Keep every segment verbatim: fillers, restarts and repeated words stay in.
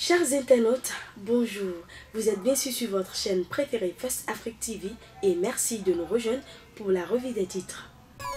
Chers internautes, bonjour. Vous êtes bien sûr sur votre chaîne préférée First Afrique T V et merci de nous rejoindre pour la revue des titres.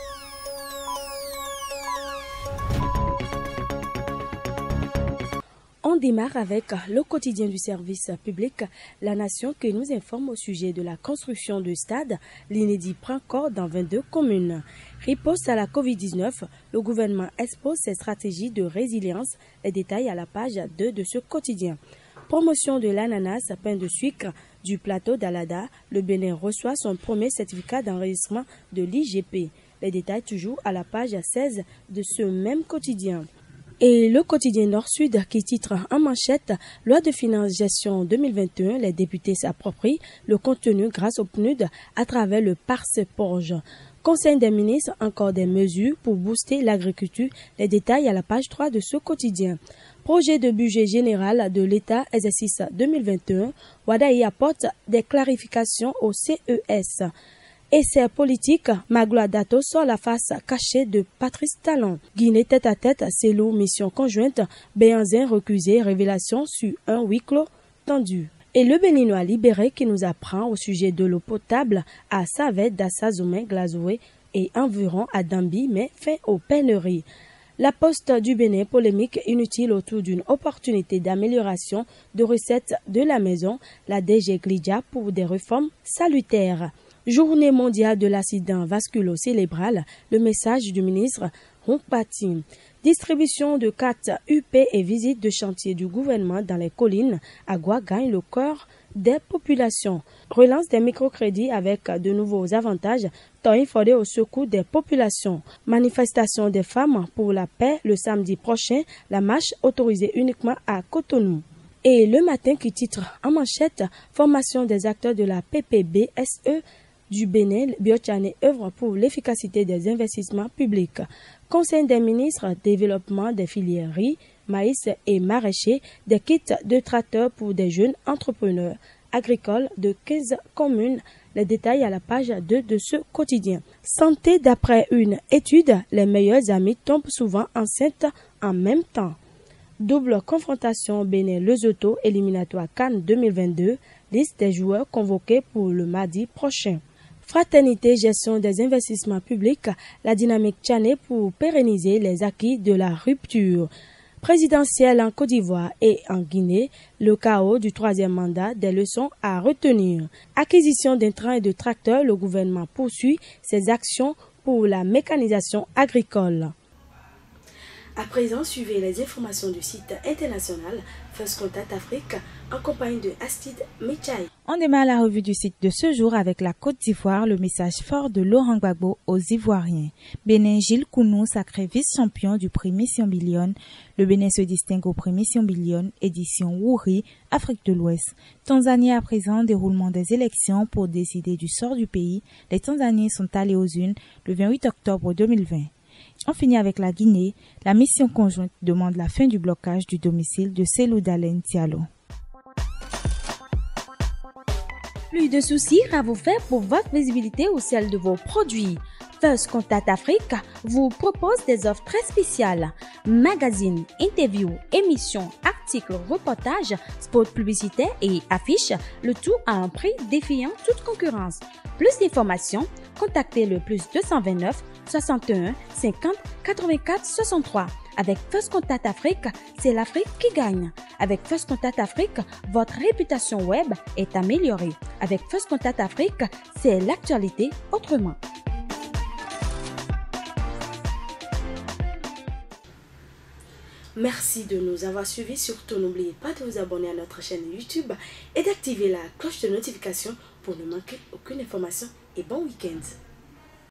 On démarre avec le quotidien du service public, La Nation, qui nous informe au sujet de la construction de stades. L'inédit prend corps dans vingt-deux communes. Riposte à la covid dix-neuf, le gouvernement expose ses stratégies de résilience. Les détails à la page deux de ce quotidien. Promotion de l'ananas, pain de sucre du plateau d'Alada. Le Bénin reçoit son premier certificat d'enregistrement de l'I G P. Les détails toujours à la page seize de ce même quotidien. Et le quotidien Nord-Sud qui titre en manchette « Loi de finances gestion deux mille vingt et un, les députés s'approprient le contenu grâce au P N U D à travers le Parse-Porge. Conseil des ministres, encore des mesures pour booster l'agriculture. Les détails à la page trois de ce quotidien. Projet de budget général de l'État exercice deux mille vingt et un, Wadaï apporte des clarifications au C E S. Essai politique, Magloire Dato sort la face cachée de Patrice Talon. Guinée tête à tête, Célou, mission conjointe, Béanzin recusé, révélation sur un huis clos tendu. Et le Béninois libéré qui nous apprend au sujet de l'eau potable à Savet, Dassazoumen, Glazoué et environ à Dambi, mais fait aux peineries. La Poste du Bénin, polémique inutile autour d'une opportunité d'amélioration de recettes de la maison, la D G Glidja pour des réformes salutaires. Journée mondiale de l'accident vasculo-cérébral, le message du ministre Rompati. Distribution de cartes U P et visite de chantier du gouvernement dans les collines, Agua gagne le cœur des populations. Relance des microcrédits avec de nouveaux avantages, Toy Fodé au secours des populations. Manifestation des femmes pour la paix le samedi prochain, la marche autorisée uniquement à Cotonou. Et le matin qui titre en manchette, formation des acteurs de la P P B S E du Bénin, Biochane œuvre pour l'efficacité des investissements publics. Conseil des ministres, développement des filières riz, maïs et maraîchers, des kits de tracteurs pour des jeunes entrepreneurs agricoles de quinze communes. Les détails à la page deux de ce quotidien. Santé, d'après une étude, les meilleurs amis tombent souvent enceintes en même temps. Double confrontation Bénin-Lesotho, éliminatoire CAN deux mille vingt-deux, liste des joueurs convoqués pour le mardi prochain. Fraternité, gestion des investissements publics, la dynamique tchanée pour pérenniser les acquis de la rupture. Présidentielle en Côte d'Ivoire et en Guinée, le chaos du troisième mandat, des leçons à retenir. Acquisition d'intrants et de tracteurs, le gouvernement poursuit ses actions pour la mécanisation agricole. À présent, suivez les informations du site international First Contact Afrique en compagnie de Astrid Mechaï. On démarre la revue du site de ce jour avec la Côte d'Ivoire, le message fort de Laurent Gbagbo aux Ivoiriens. Bénin, Gilles Kounou, sacré vice-champion du prix Mission Billion. Le Bénin se distingue au prix Mission Billion, édition Wouri, Afrique de l'Ouest. Tanzanie à présent, déroulement des élections pour décider du sort du pays. Les Tanzaniens sont allés aux urnes le vingt-huit octobre deux mille vingt. On finit avec la Guinée. La mission conjointe demande la fin du blocage du domicile de Cellou Dalein Diallo. Plus de soucis à vous faire pour votre visibilité ou celle de vos produits. First Contact Afrique vous propose des offres très spéciales. Magazines, interviews, émissions, articles, reportages, spots publicitaires et affiches, le tout à un prix défiant toute concurrence. Plus d'informations, contactez le plus deux cent vingt-neuf soixante et un cinquante quatre-vingt-quatre soixante-trois. Avec First Contact Afrique, c'est l'Afrique qui gagne. Avec First Contact Afrique, votre réputation web est améliorée. Avec First Contact Afrique, c'est l'actualité autrement. Merci de nous avoir suivis. Surtout, n'oubliez pas de vous abonner à notre chaîne YouTube et d'activer la cloche de notification pour ne manquer aucune information. Et bon week-end!